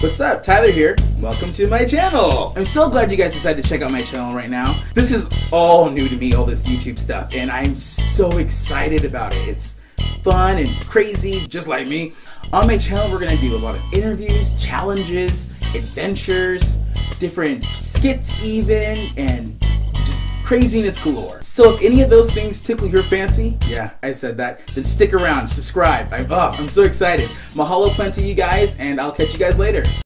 What's up? Tyler here. Welcome to my channel. I'm so glad you guys decided to check out my channel right now. This is all new to me, all this YouTube stuff, and I'm so excited about it. It's fun and crazy, just like me. On my channel, we're gonna do a lot of interviews, challenges, adventures, different skits even, and just craziness galore. So if any of those things tickle your fancy, yeah, I said that, then stick around, subscribe. I'm so excited. Mahalo plenty, you guys, and I'll catch you guys later.